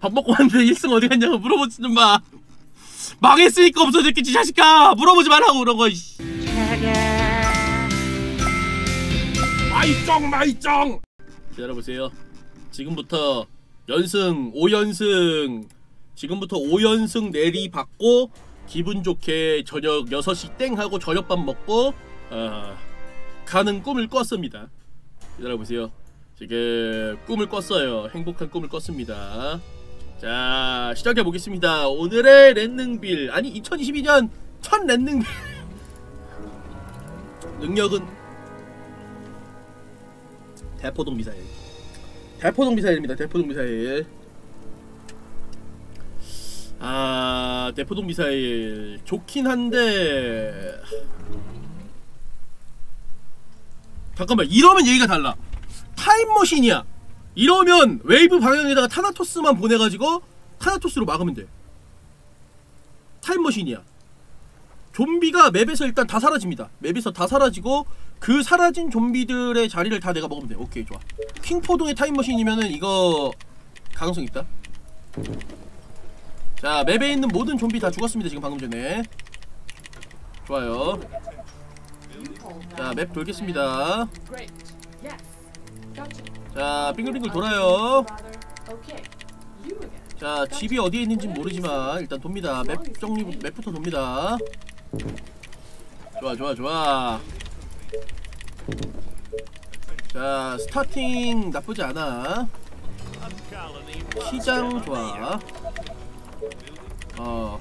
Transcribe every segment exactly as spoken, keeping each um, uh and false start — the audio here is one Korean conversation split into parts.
밥 먹고 왔는데 일 승 어디 갔냐고 물어보지 좀 마. 망했으니까 없어졌겠지 자식아. 물어보지 말라고 그런 거. 마이쩡 마이쩡. 기다려보세요. 지금부터 연승 오 연승 지금부터 오 연승 내리 받고 기분 좋게 저녁 여섯 시 땡 하고 저녁밥 먹고 어, 가는 꿈을 꿨습니다. 기다려보세요. 지금 꿈을 꿨어요. 행복한 꿈을 꿨습니다. 자, 시작해보겠습니다. 오늘의 랜능빌, 아니 이천이십이 년 첫 랜능빌 능력은 대포동 미사일. 대포동 미사일입니다. 대포동 미사일. 아, 대포동 미사일 좋긴 한데 잠깐만, 이러면 얘기가 달라. 타임머신이야. 이러면 웨이브 방향에다가 타나토스만 보내가지고 타나토스로 막으면 돼. 타임머신이야. 좀비가 맵에서 일단 다 사라집니다. 맵에서 다 사라지고 그 사라진 좀비들의 자리를 다 내가 먹으면 돼. 오케이, 좋아. 킹포동의 타임머신이면은 이거 가능성 있다. 자, 맵에 있는 모든 좀비 다 죽었습니다. 지금 방금 전에. 좋아요. 자, 맵 돌겠습니다. 자, 빙글빙글 돌아요. 자, 집이 어디에 있는지는 모르지만 일단 돕니다. 맵 정리, 맵부터 돕니다. 좋아 좋아 좋아. 자, 스타팅 나쁘지 않아. 시장 좋아. 어,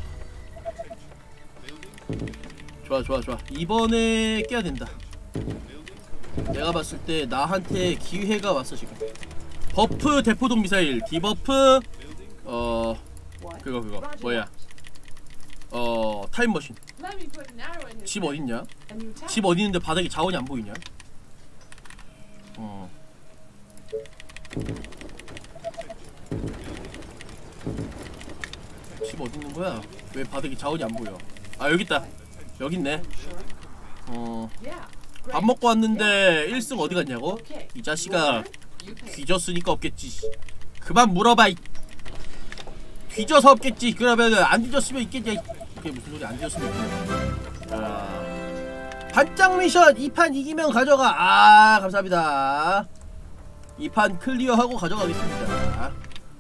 좋아 좋아 좋아. 이번에 깨야 된다. 내가 봤을 때 나한테 기회가 왔어 지금. 버프 대포동 미사일, 디버프 어 그거 그거 뭐야? 어 타임머신. 집 어딨냐? 집 어디 있는데 바닥에 자원이 안 보이냐? 어. 집 어디 있는 거야? 왜 바닥에 자원이 안 보여? 아, 여기 있다. 여기 있네. 어. 밥 먹고 왔는데 일 승 어디 갔냐고? 이 자식아, 뒤졌으니까 없겠지. 그만 물어봐. 뒤져서 없겠지. 그러면 안 뒤졌으면 있겠지. 이게 무슨 소리? 안 뒤졌으면 있겠냐. 자, 반짝 미션 이 판 이기면 가져가. 아, 감사합니다. 이 판 클리어하고 가져가겠습니다.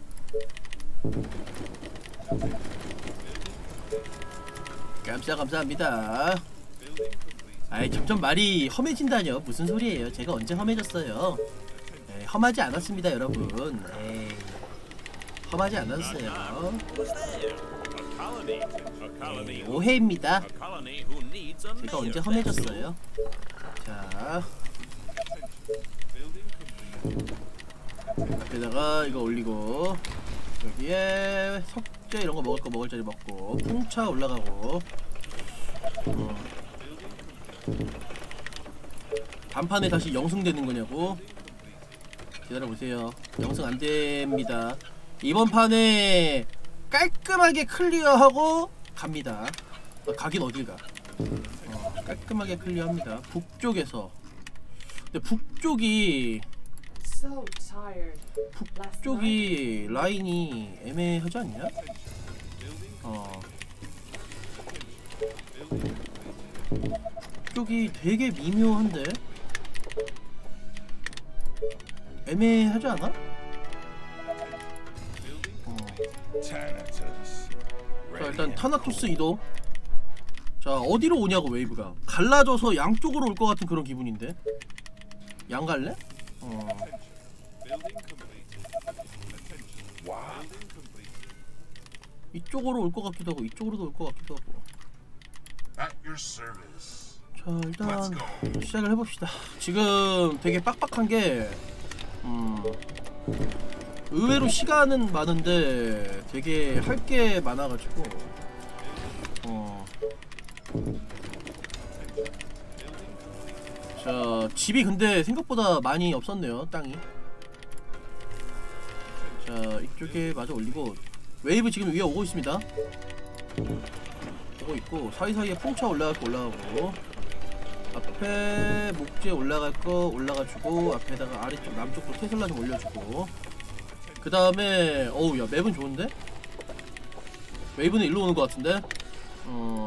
감사 감사합니다. 아이, 점점 말이 험해진다뇨. 무슨 소리예요? 제가 언제 험해졌어요? 에이, 험하지 않았습니다, 여러분. 에이, 험하지 않았어요. 에이, 오해입니다. 제가 언제 험해졌어요? 자, 앞에다가 이거 올리고 여기에 석재 이런거 먹을거 먹을 자리 먹고 풍차 올라가고. 어. 단판에 다시 영승되는 거냐고? 기다려보세요. 영승 안됩니다. 이번 판에 깔끔하게 클리어하고 갑니다. 아, 가긴 어딜 가. 어, 깔끔하게 클리어합니다. 북쪽에서. 근데 북쪽이 북쪽이 라인이 애매하지 않냐? 어. 북쪽이 되게 미묘한데? 애매하지 않아? 어. 자, 일단 타나토스 이동. 자, 어디로 오냐고 웨이브가. 갈라져서 양쪽으로 올 것 같은 그런 기분인데? 양 갈래? 어. 이쪽으로 올 것 같기도 하고 이쪽으로도 올 것 같기도 하고. 자, 일단 시작을 해봅시다. 지금 되게 빡빡한게 음, 의외로 시간은 많은데 되게 할 게 많아가지고 어. 자, 집이 근데 생각보다 많이 없었네요. 땅이. 자, 이쪽에 마저 올리고 웨이브 지금 위에 오고 있습니다. 오고 있고 사이사이에 풍차 올라갈 거 올라가고 앞에 목재 올라갈 거 올라가주고 앞에다가 아래쪽 남쪽도 테슬라 좀 올려주고 그 다음에 어우 야 맵은 좋은데? 웨이브는 일로 오는 것 같은데? 어...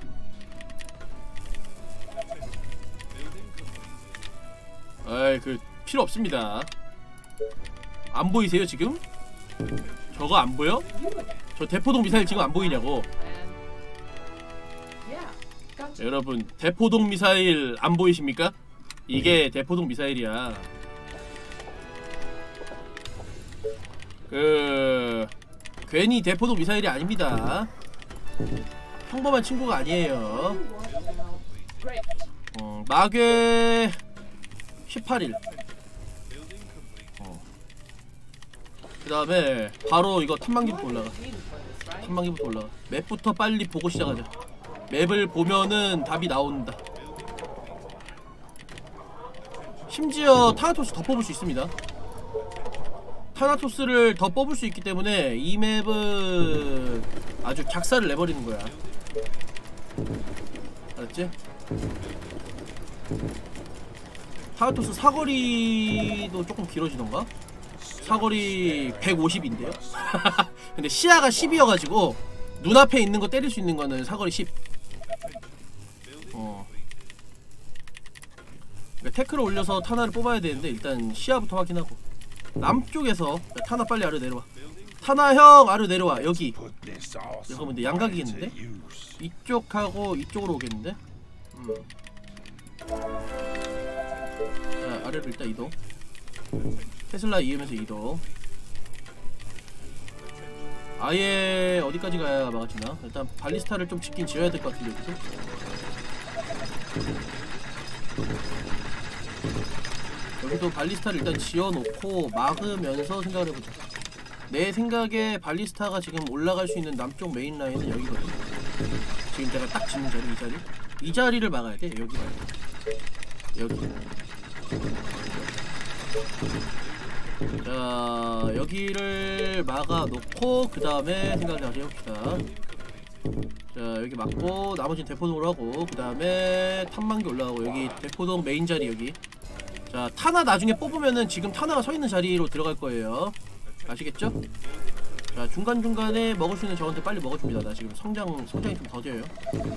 아이 그 필요 없습니다. 안 보이세요 지금? 저거 안 보여? 저 대포동 미사일 지금 안 보이냐고. 여러분 대포동 미사일 안 보이십니까? 이게 대포동 미사일이야. 그... 괜히 대포동 미사일이 아닙니다. 평범한 친구가 아니에요. 어, 마괴 십팔 일. 어. 그 다음에 바로 이거 탐방기부터 올라가. 탐방기부터 올라가. 맵부터 빨리 보고 시작하자. 맵을 보면은 답이 나온다. 심지어 타나토스 더 뽑을 수 있습니다. 타나토스를 더 뽑을 수 있기 때문에 이 맵은 아주 작사를 내버리는 거야. 알았지? 타나토스 사거리도 조금 길어지던가? 사거리 백오십인데요? 근데 시야가 십이어가지고 눈앞에 있는 거 때릴 수 있는 거는 사거리 십. 어. 그러니까 태클을 올려서 타나를 뽑아야 되는데 일단 시야부터 확인하고. 남쪽에서 타나 빨리 아래 내려와. 타나 형 아래 내려와. 여기 이거 근데 양각이겠는데? 이쪽하고 이쪽으로 오겠는데? 음. 자 아래로 일단 이동. 테슬라 이엠에서 이동. 아예 어디까지 가야 막아지나? 일단 발리스타를 좀 짓긴 지어야 될 것 같은데 여기서? 여기도 발리스타를 일단 지어놓고 막으면서 생각을 해보자. 내 생각에 발리스타가 지금 올라갈 수 있는 남쪽 메인 라인은 여기거든. 지금 내가 딱 짓는 자리, 이 자리. 이 자리를 막아야 돼. 여기 말고 여기. 자 여기를 막아놓고 그 다음에 생각을 다시 해봅시다. 자 여기 막고 나머지는 대포동으로 하고 그 다음에 탐망기 올라가고 여기 대포동 메인 자리 여기. 자 타나 나중에 뽑으면은 지금 타나가 서있는 자리로 들어갈 거예요. 아시겠죠? 자 중간중간에 먹을 수 있는 저한테 빨리 먹어줍니다. 나 지금 성장, 성장이 좀 더뎌요. 음.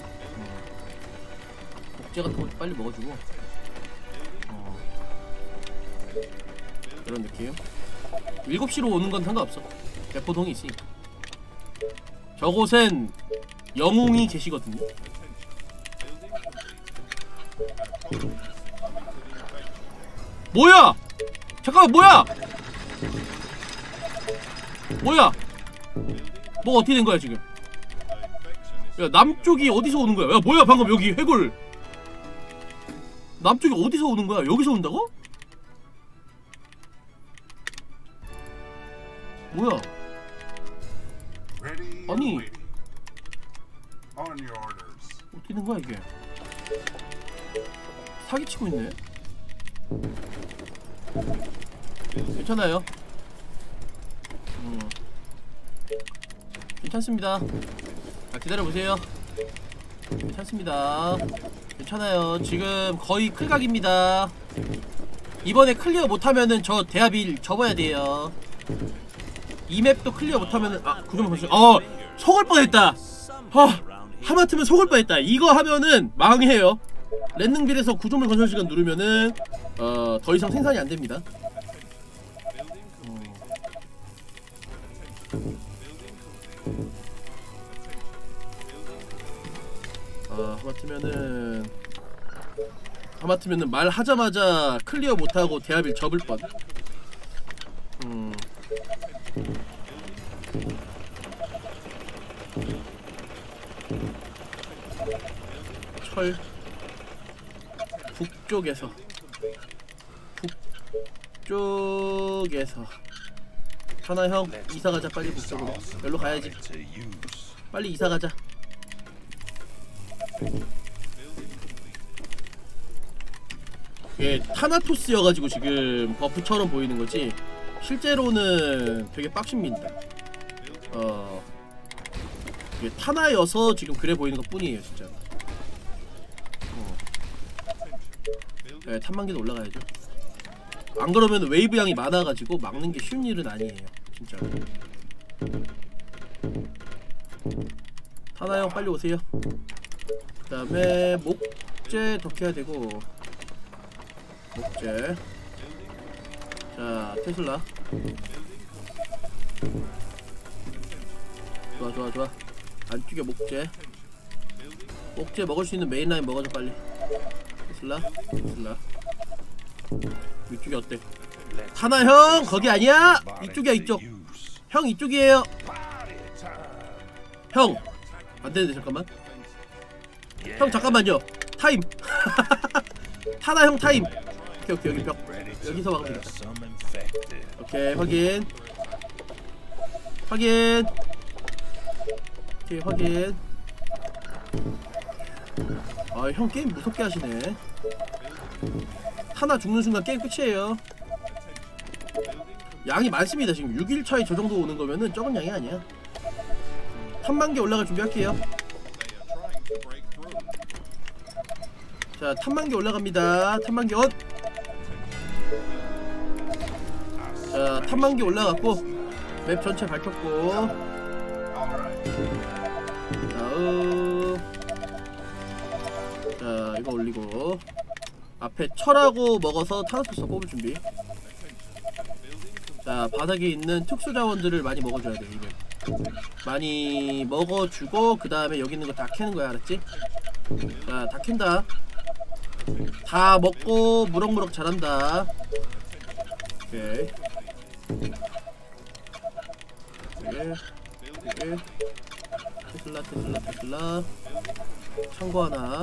복제 같은 거 빨리 먹어주고 어. 이런 느낌. 일곱 시로 오는 건 상관없어. 대포동이 있으니까. 저곳엔 영웅이 계시거든요. 뭐야! 잠깐만 뭐야! 뭐야! 뭐가 어떻게 된 거야 지금? 야 남쪽이 어디서 오는 거야? 야 뭐야 방금 여기 해골! 남쪽이 어디서 오는 거야? 여기서 온다고? 뭐야? 아니 어떻게 된 거야 이게? 사기치고 있네. 괜찮아요. 음. 괜찮습니다. 아, 기다려보세요. 괜찮습니다. 괜찮아요. 지금 거의 클각입니다. 이번에 클리어 못하면은 저 대합일 접어야 돼요. 이 맵도 클리어 못하면은 아 구경만 보세요. 어 속을 뻔했다. 아 하마터면 속을 뻔했다. 이거 하면은 망해요. 랜능빌에서 구조물 건설 시간 누르면은 어 더 이상 생산이 안 됩니다. 아 하마터면은 하마터면은 말하자마자 클리어 못하고 대합일 접을 뻔. 음. 철 북쪽에서 북쪽에서 하나 형 이사가자. 빨리 북쪽으로. 여기로 가야지. 빨리 이사가자. 이게 타나토스여가지고 지금 버프처럼 보이는거지 실제로는 되게 빡십니다. 어 이게 타나여서 지금 그래 보이는 것 뿐이에요 진짜. 어. 네, 탐망기도 올라가야죠. 안 그러면 웨이브 양이 많아가지고 막는 게 쉬운 일은 아니에요 진짜. 타나 형 빨리 오세요. 그 다음에 목재 더 캐야 되고, 목재. 자, 테슬라. 좋아 좋아 좋아. 안쪽에 목재. 목재 먹을 수 있는 메인라인 먹어줘 빨리. 테슬라 테슬라. 이쪽이 어때? 타나 형 거기 아니야. 이쪽이야 이쪽. 형 이쪽이에요. 형 안되는데 잠깐만. 형 잠깐만요. 타임. 타나 형 타임. 오케이 오케이 여기 벽. 여기서 막으면 되겠다. 오케이 확인. 확인. 오케이 확인. 아 형 게임 무섭게 하시네. 하나 죽는 순간 게임 끝이에요. 양이 많습니다. 지금 육 일 차에 저 정도 오는 거면은 적은 양이 아니야. 탐만 개 올라갈 준비할게요. 자, 탐만 개 올라갑니다. 탐만 개 온. 자, 탐만 개 올라갔고 맵 전체 밝혔고. 다음. 자, 이거 올리고 앞에 철하고 먹어서 타나토스 뽑을 준비. 자, 바닥에 있는 특수 자원들을 많이 먹어줘야 돼. 이거 많이 먹어주고 그 다음에 여기 있는 거 다 캐는 거야. 알았지? 자, 다 캔다. 다 먹고 무럭무럭 자란다. 오케이. 오케이. 오케이. 테슬라 테슬라 테슬라. 창고 하나.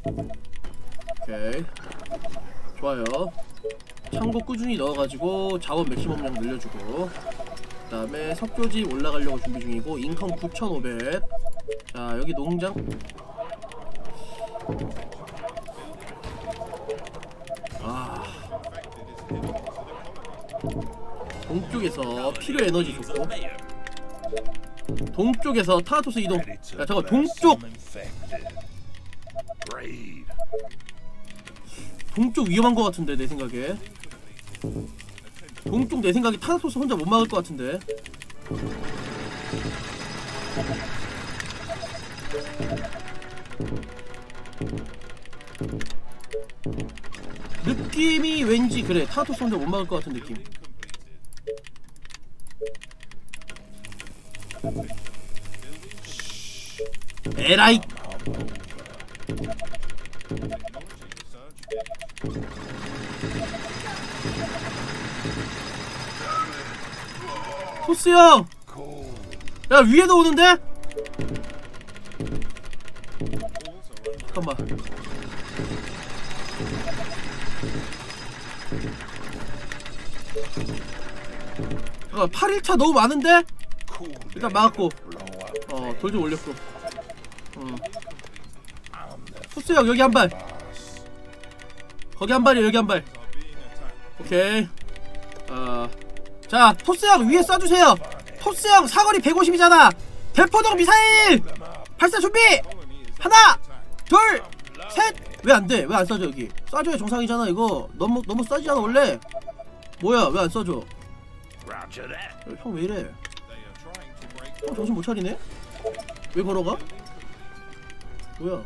오케이. 좋아요. 창고 꾸준히 넣어가지고 자원 맥시멈량 늘려주고, 그 다음에 석조지 올라가려고 준비 중이고, 인컴 구천오백. 자, 여기 농장. 아, 동쪽에서 필요 에너지 좋고, 동쪽에서 타나토스 이동. 야 잠깐, 동쪽 동쪽 위험한 것 같은데 내 생각에. 동쪽 내 생각에 타나토스 혼자 못 막을 것 같은데. 느낌이 왠지 그래. 타나토스 혼자 못 막을 것 같은 느낌. 에라이. 토스 형! 야, 위에도 오는데? 잠깐만. 잠깐만, 팔 일차 너무 많은데? 일단 막았고. 어, 돌 좀 올렸고. 어. 토스 형, 여기 한 발. 거기 한 발이야, 여기 한 발. 오케이. 어. 자, 토스형 위에 쏴주세요. 토스형 사거리 백오십이잖아 대포동 미사일 발사 준비. 하나 둘 셋. 왜 안돼? 왜 안 쏴줘? 여기 쏴줘야 정상이잖아. 이거 너무 너무 쏴지잖아 원래. 뭐야 왜 안 쏴줘? 형 왜 이래? 형 정신 못 차리네? 왜 걸어가? 뭐야?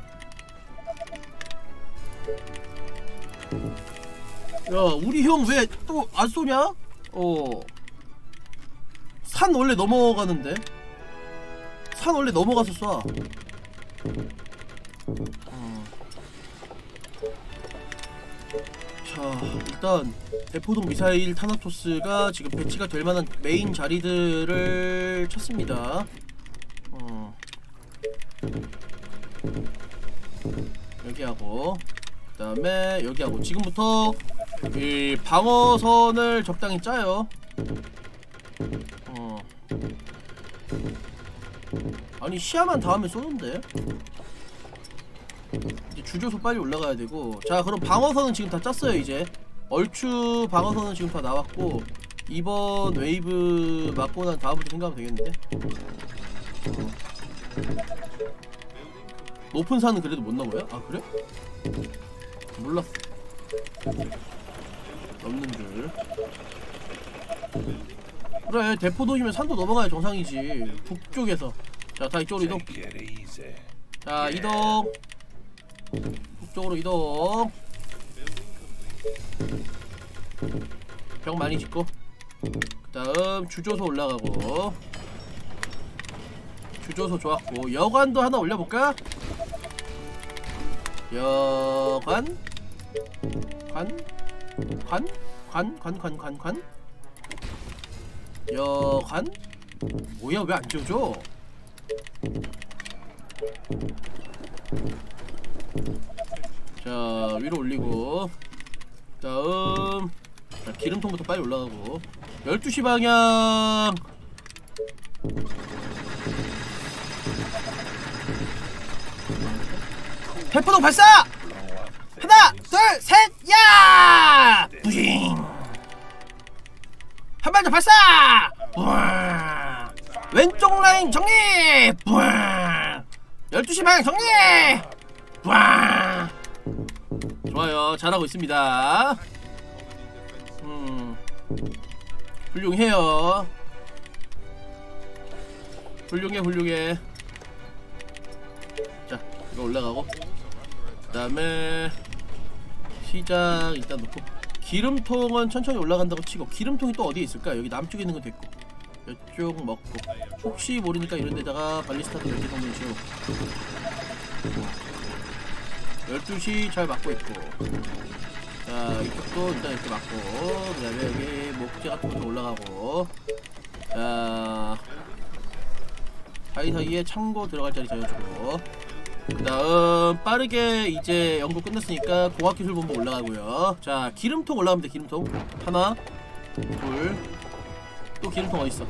야, 우리 형 왜 또 안 쏘냐? 어. 산 원래 넘어가는데? 산 원래 넘어가서 쏴. 어. 자, 일단 대포동 미사일 타나토스가 지금 배치가 될 만한 메인 자리들을 찾습니다. 어. 여기하고 그 다음에 여기하고 지금부터 이 방어선을 적당히 짜요. 어. 아니 시야만 닿으면 쏘는데. 이제 주조소 빨리 올라가야 되고. 자, 그럼 방어선은 지금 다 짰어요. 이제 얼추 방어선은 지금 다 나왔고, 이번 웨이브 맞고 난 다음부터 생각하면 되겠는데. 어. 높은 산은 그래도 못 넘어요? 아 그래? 몰랐어. 넘는 줄. 그래, 대포도이면 산도 넘어가야 정상이지. 북쪽에서. 자, 다 이쪽으로 이동. 자, 이동. 북쪽으로 이동. 벽 많이 짓고. 그 다음 주조소 올라가고. 주조소 좋았고. 여관도 하나 올려볼까? 여관? 관? 관? 관? 관? 관? 관? 관? 여관? 뭐야, 왜 안 지워져? 자, 위로 올리고. 다음 자, 기름통부터 빨리 올라가고. 열두 시 방향. 대포동 발사! 하나, 둘, 셋, 야! 뿌잉! 한 발 더 발사! 뿌잉! 왼쪽 라인 정리! 뿌잉! 열두 시 방향 정리! 뿌잉! 좋아요. 잘하고 있습니다. 음, 훌륭해요. 훌륭해 훌륭해. 자, 이거 올라가고. 그 다음에 시작 일단 놓고. 기름통은 천천히 올라간다고 치고. 기름통이 또 어디에 있을까? 여기 남쪽에 있는 건 됐고, 이쪽 먹고. 혹시 모르니까 이런 데다가 발리스타도 몇 개 정도 지우고. 열두 시 잘 막고 있고. 자, 이쪽도 일단 이렇게 막고. 그 다음에 여기 목재 같은 것도 올라가고. 자, 사이사이에 창고 들어갈 자리 지어주고. 그 다음 빠르게 이제 연구 끝났으니까 공학기술본부 올라가고요. 자, 기름통 올라가면 돼. 기름통 하나 둘. 또 기름통 어딨어?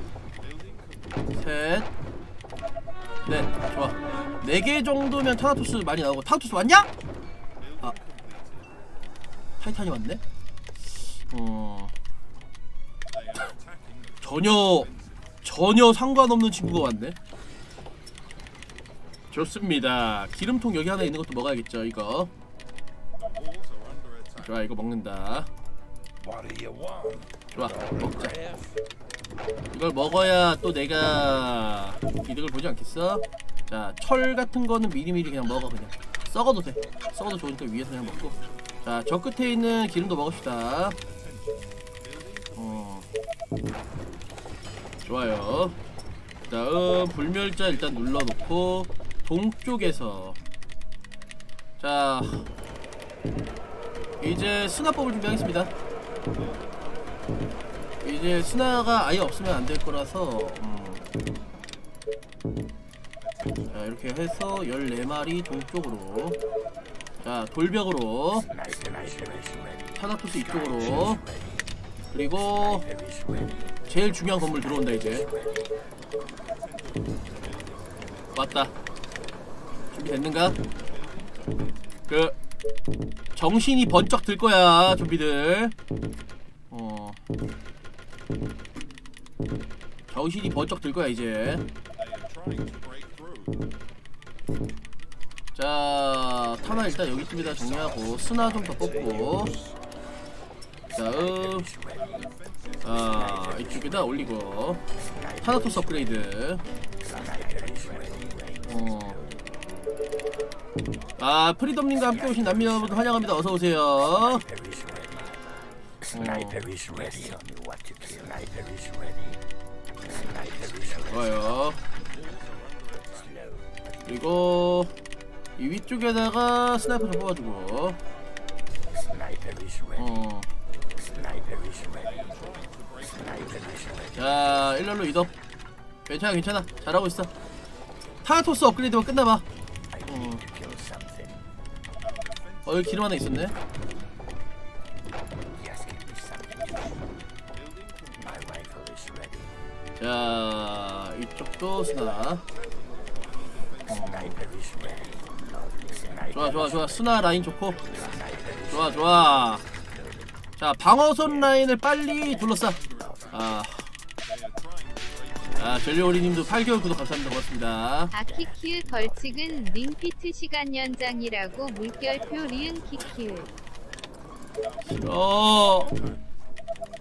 셋 넷. 좋아. 네 개 정도면 타나토스 많이 나오고. 타나토스 왔냐? 아, 타이탄이 왔네? 어... 전혀 전혀 상관없는 친구가 왔네. 좋습니다. 기름통 여기 하나 있는 것도 먹어야겠죠. 이거 좋아. 이거 먹는다. 좋아, 먹자. 이걸 먹어야 또 내가 이득을 보지 않겠어? 자, 철 같은 거는 미리미리 그냥 먹어. 그냥 썩어도 돼. 썩어도 좋으니까 위에서 그냥 먹고. 자, 저 끝에 있는 기름도 먹읍시다. 어, 좋아요. 그 다음 불멸자 일단 눌러놓고 동쪽에서. 자, 이제 스나 뽑을 준비하겠습니다. 이제 스나가 아예 없으면 안 될 거라서. 음. 자, 이렇게 해서 열네 마리 동쪽으로. 자, 돌벽으로. 타나토스 이쪽으로. 그리고 제일 중요한 건물 들어온다. 이제 왔다. 준비됐는가? 그 정신이 번쩍 들 거야, 좀비들. 어, 정신이 번쩍 들 거야 이제. 자, 타나 일단 여기쯤에다 정리하고 스나 좀 더 뽑고. 다음 아, 이쪽에다 올리고. 타나토스 업그레이드. 어. 아, 프리덤님과 함께 오신 남미 여러분 환영합니다. 어서 오세요. 어. 좋아요. 그리고 이 위쪽에다가 스나이퍼 좀 뽑아주고. 어. 자, 일렬로 이동. 괜찮아 괜찮아. 잘하고 있어. 타나토스 업그레이드만 끝나봐. 어, 어, 여기 기름 하나 있었네. 자, 이쪽도 스나. 어. 좋아 좋아 좋아. 스나 라인 좋고. 좋아 좋아. 자, 방어선 라인을 빨리 둘러싸. 아, 아, 젤리오리님도 팔 개월 구독 감사합니다. 고맙습니다. 아키키의 벌칙은 링피트 시간 연장이라고. 물결표 리은 키키을. 싫어.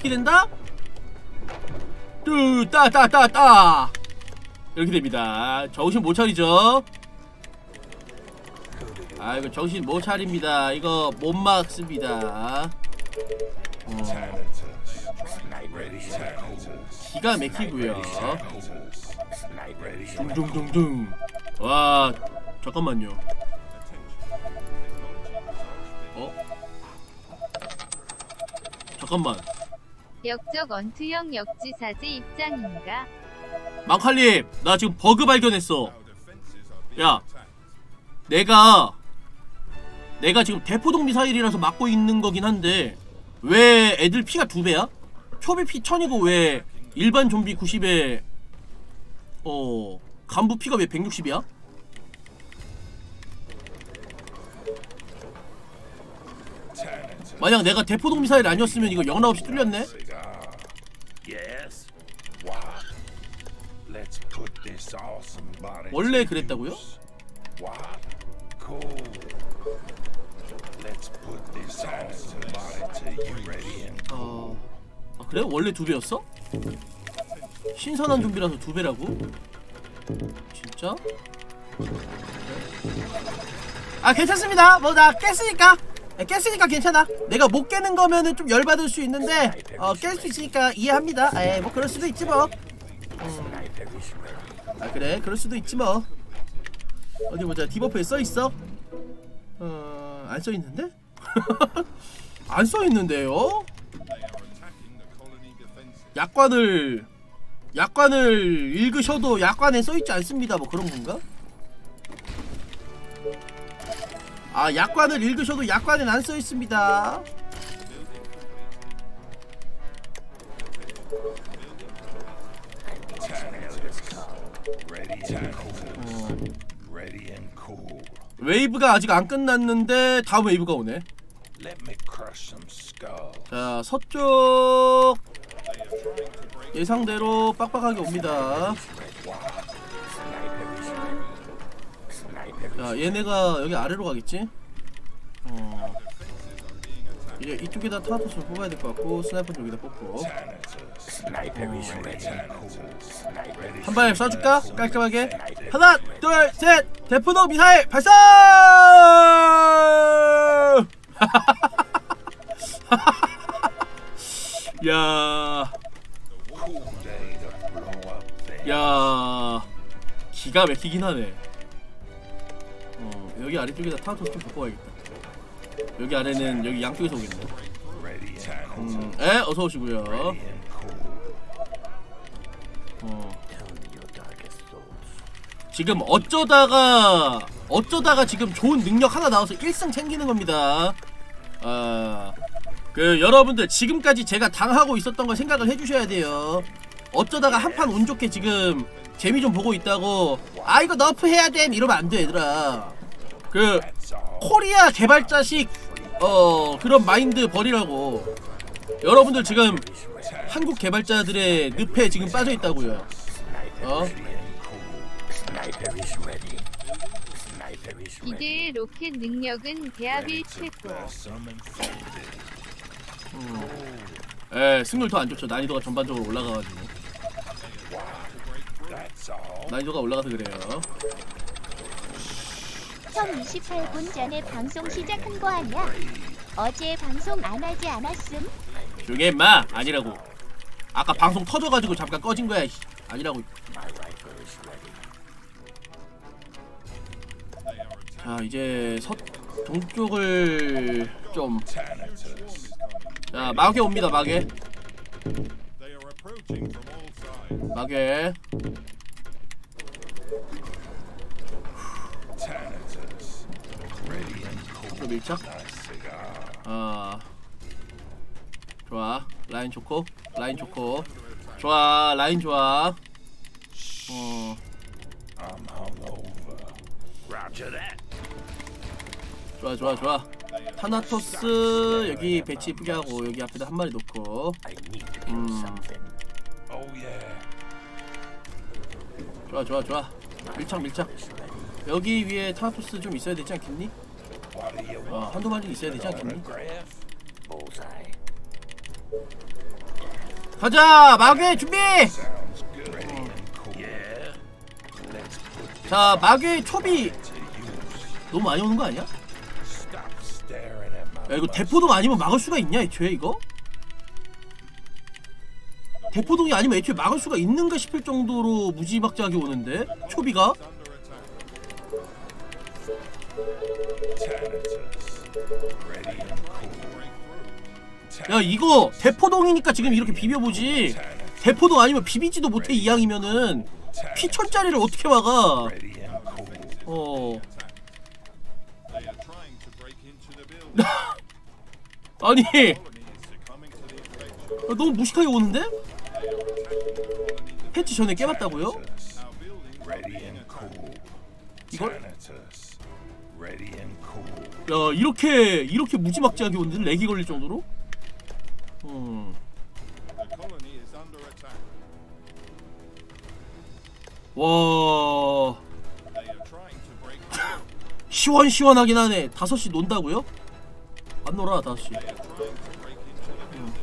어떻게 된다? 뚜따따따따 이렇게 됩니다. 정신 못 차리죠? 아 이거 정신 못 차립니다. 이거 못 막습니다. 어. 기가 막히고요. 둥둥둥둥. 와 잠깐만요. 어? 잠깐만. 역적 언투형 역지사제 입장인가? 망칼님 나 지금 버그 발견했어. 야 내가 내가 지금 대포동 미사일이라서 막고 있는 거긴 한데 왜 애들 피가 두 배야? 초비 피 천이고 왜 일반 좀비 구십에 어 간부 피가 왜 백육십이야? 만약 내가 대포동 미사일 아니었으면 이거 영락 없이 뚫렸네? 원래 그랬다고요? 어... 아 그래? 원래 두 배였어? 신선한 좀비라서 두 배라고? 진짜? 아 괜찮습니다. 뭐 나 깼으니까 깼으니까 괜찮아. 내가 못 깨는 거면은 좀 열받을 수 있는데 어 깰 수 있으니까 이해합니다. 에이 뭐 그럴 수도 있지 뭐. 음. 아 그래 그럴 수도 있지 뭐. 어디 보자. 디버프에 써있어? 어... 안 써있는데? 안 써있는데요? 약관을 약관을 읽으셔도 약관에 써있지 않습니다. 뭐 그런 건가? 아 약관을 읽으셔도 약관엔 안 써있습니다. 어. 웨이브가 아직 안 끝났는데 다음 웨이브가 오네. 자 서쪽 예상대로 빡빡하게 옵니다. 자 얘네가 여기 아래로 가겠지? 어 이제 이쪽에다 타투스를 뽑아야 될 것 같고 스나이퍼 여기다 뽑고 어. 한 발에 쏴줄까? 깔끔하게 하나 둘셋 대포동 미사일 발사! 야, 야, 기가 막히긴 하네. 어, 여기 아래쪽에다 타투스 좀 바꿔야겠다. 여기 아래는 여기 양쪽에서 오겠네. 음, 에 어서 오시고요. 지금 어쩌다가 어쩌다가 지금 좋은 능력 하나 나와서 일 승 챙기는 겁니다. 아, 그 여러분들 지금까지 제가 당하고 있었던 걸 생각을 해주셔야 돼요. 어쩌다가 한판 운 좋게 지금 재미 좀 보고 있다고 아 이거 너프 해야 돼 이러면 안 돼 얘들아. 그 코리아 개발자식 어 그런 마인드 버리라고. 여러분들 지금 한국 개발자들의 늪에 지금 빠져 있다고요. 어? 이제의 로켓 능력은 대합일 최고. 음. 에 승률 더 안 좋죠. 난이도가 전반적으로 올라가가지고. 난이도가 올라가서 그래요. 형 이십팔 분 전에 방송 시작한 거 아니야? 어제 방송 안 하지 않았음? 조용히 해 임마. 아니라고. 아까 방송 터져가지고 잠깐 꺼진 거야. 아니라고. 자 이제 서 동쪽을 좀. 자 마개 옵니다. 마개. 마개. 또 밀착. 아 좋아. 라인 좋고. 라인 좋고. 좋아. 라인 좋아. 어. 좋아 좋아 좋아. 타나토스 여기 배치 이쁘게 하고 여기 앞에다 한 마리 놓고. 음. 좋아 좋아 좋아. 밀착 밀착. 여기 위에 타나토스 좀 있어야 되지 않겠니? 어 한두 마리 있어야 되지 않겠니? 가자! 마괴 준비! 어. 자 마괴 초비 너무 많이 오는 거 아니야? 야 이거 대포동 아니면 막을 수가 있냐 애초에 이거? 대포동이 아니면 애초에 막을 수가 있는가 싶을 정도로 무지막지하게 오는데? 초비가? 야 이거 대포동이니까 지금 이렇게 비벼보지. 대포동 아니면 비비지도 못해. 이양이면은 피천짜리를 어떻게 막아. 어 아니 너무 무식하게 오는데? 패치 전에 깨봤다고요? 이걸? 야 이렇게 이렇게 무지막지하게 오는데 렉이 걸릴 정도로? 음. 와 시원시원하긴 하네. 다섯 시 논다고요? 안 놀아 다섯 시. 음.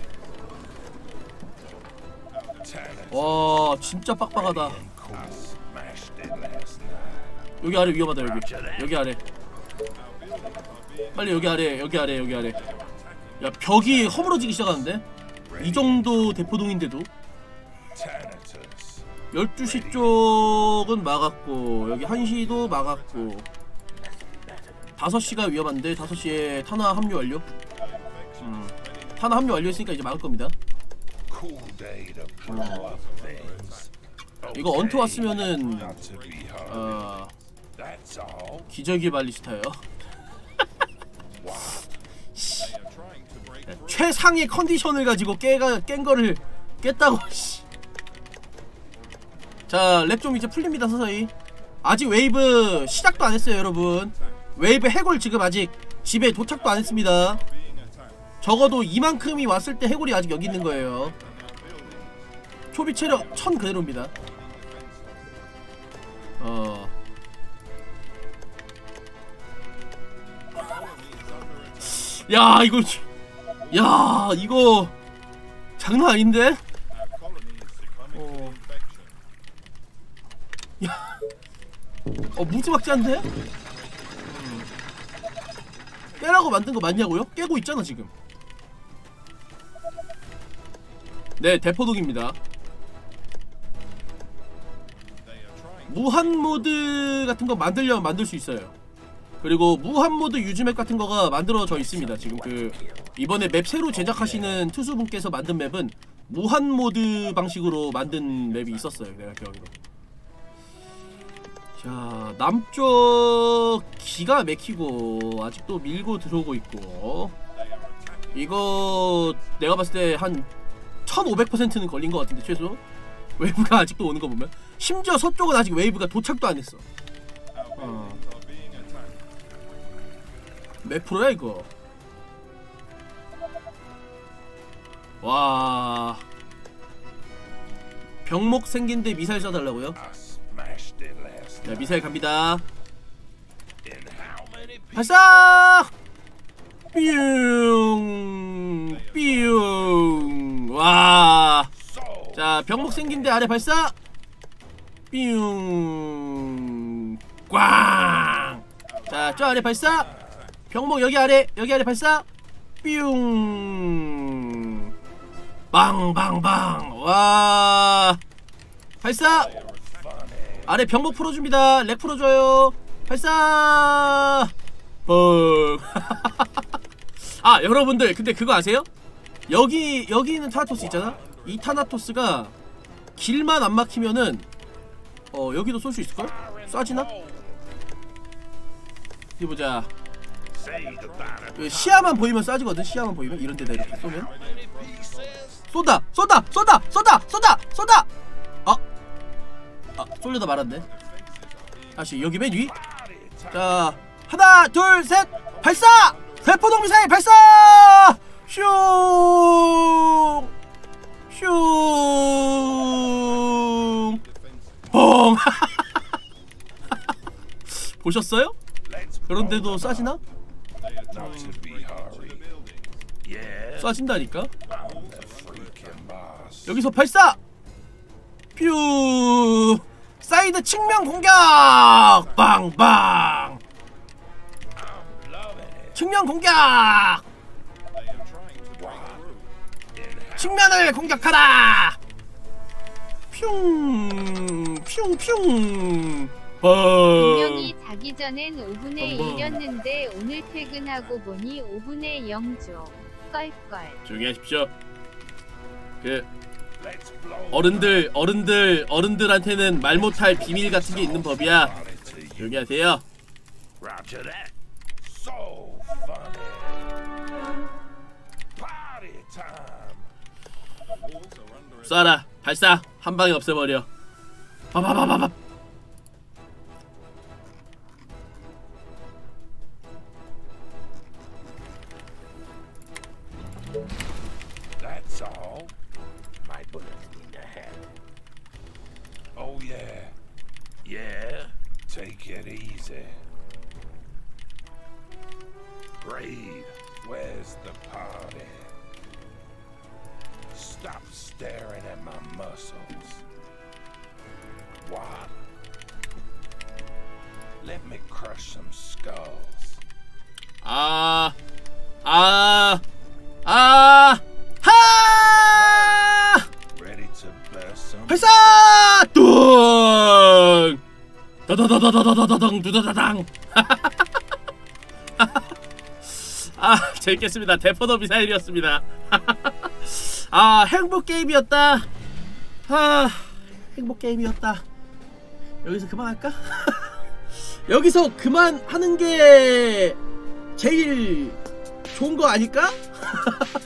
와 진짜 빡빡하다. 여기 아래 위험하다. 여기 여기 아래 빨리 여기 아래 여기 아래 여기 아래. 야 벽이 허물어지기 시작하는데? 이 정도 대포동인데도 열두 시 쪽은 막았고 여기 한 시도 막았고 다섯 시가 위험한데 다섯 시에 타나 합류 완료. 음. 타나 합류 완료했으니까 이제 막을 겁니다. 음. 이거 언트 왔으면은 어... 기저귀 발리스타예요. 최상의 컨디션을 가지고 깨가 깬 거를 깼다고. 자 랩 좀 이제 풀립니다 서서히. 아직 웨이브 시작도 안 했어요 여러분. 웨이브 해골 지금 아직 집에 도착도 안 했습니다. 적어도 이만큼이 왔을 때 해골이 아직 여기 있는 거예요. 초비 체력 천 그대로입니다. 어. 야 이거 야 이거 장난 아닌데? 어. 야. 어 무지막지한데? 음. 깨라고 만든 거 맞냐고요? 깨고 있잖아 지금. 네 대포동입니다. 무한 모드 같은 거 만들려면 만들 수 있어요. 그리고 무한 모드 유즈맵 같은 거가 만들어져 있습니다. 지금 그 이번에 맵 새로 제작하시는 투수분께서 만든 맵은 무한 모드 방식으로 만든 맵이 있었어요. 내가 기억으로. 자, 남쪽 기가 막히고 아직도 밀고 들어오고 있고, 이거 내가 봤을 때 한 천오백 퍼센트는 걸린 것 같은데 최소 웨이브가 아직도 오는 거 보면. 심지어 서쪽은 아직 웨이브가 도착도 안 했어. 어. 몇 프로야 이거? 와, 병목 생긴데 미사일 쏴달라고요? 자, 미사일 갑니다. 발사! 뿅! 뿅! 와! 자, 병목 생긴데 아래 발사! 뿅! 꽝! 자, 저 아래 발사! 병목 여기 아래! 여기 아래 발사! 뿅! 빵빵빵! 와! 발사! 아래 병목 풀어줍니다. 렉 풀어줘요. 발사! 뻥! 아, 여러분들 근데 그거 아세요? 여기 여기 있는 타나토스 있잖아? 이 타나토스가 길만 안 막히면은 어 여기도 쏠 수 있을걸? 쏴지나? 어디 보자. 시야만 보이면 쏴지거든. 시야만 보이면 이런 데다 이렇게 쏘면 쏜다! 쏜다! 쏜다! 쏜다! 쏜다! 쏜다! 아! 아, 쏠려다 말았네. 다시 여기 맨 위. 자, 하나 둘 셋 발사! 대포동 미사일 발사! 슝! 슝! 뻥! 보셨어요? 그런데도 쏴지나? 쏴진다니까? 여기서 발사! 퓨! 사이드 측면 공격! 빵빵! 측면 공격! 측면을 공격하라! 퓨! 퓨! 퓨! 분명히 자기 전엔 오분의 일이었는데 오늘 퇴근하고 보니 오분의 영조. 껄껄. 조용히 하십시오. 그 어른들 어른들 어른들한테는 말 못할 비밀 같은 게 있는 법이야. 조용히 하세요. 쏴라. 발사. 한 방에 없애버려. 바바바바바. That's all. My bullets need to have. Oh yeah. Yeah. Take it easy. Great. Where's the party? Stop staring at my muscles. What? Let me crush some skulls. 아, 아, 아, 하! Ready to burst some? 발사! 뚱! 다다다다다다다당 두다다당. 아, 재밌겠습니다. 대포도 미사일이었습니다. 아, 행복 게임이었다. 아, 행복 게임이었다. 여기서 그만할까? 여기서 그만하는 게 제일 좋은 거 아닐까?